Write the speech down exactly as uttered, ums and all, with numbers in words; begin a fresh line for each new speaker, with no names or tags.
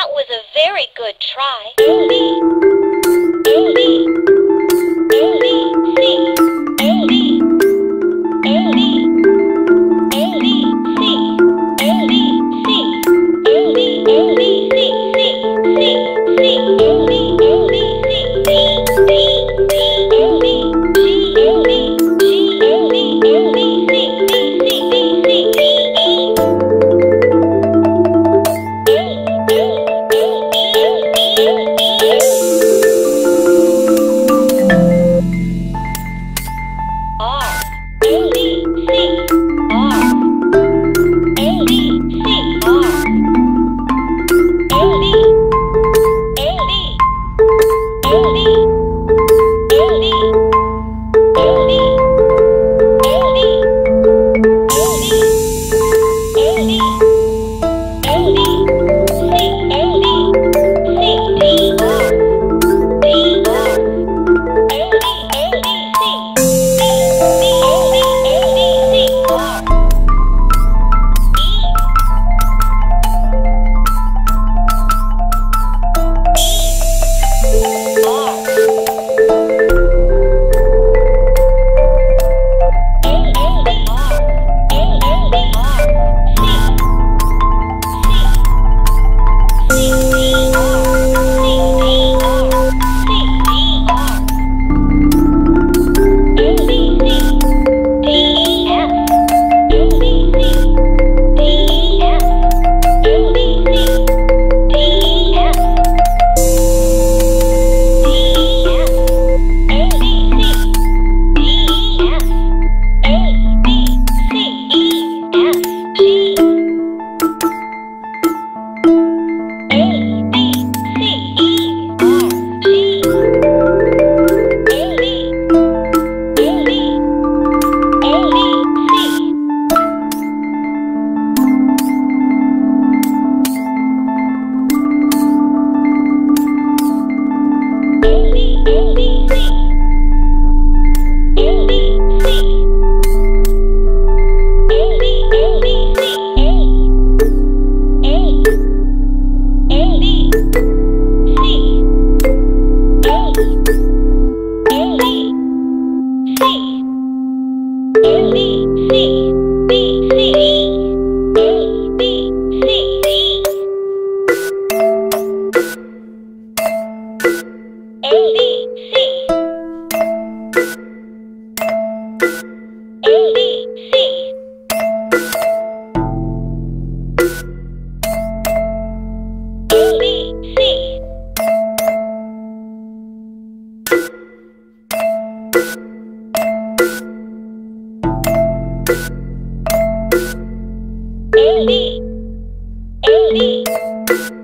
That was a very good try. A, B, A, B, A, B, C, A, B, A, B, A, B, C, A, B, C, A, B, A, B, C, C, C, C, A, B, A, B, C, D, D, D, A, B, G, A, B, G, A, B, A, B, C, D, C, D, C, D, E. A, B, A, B.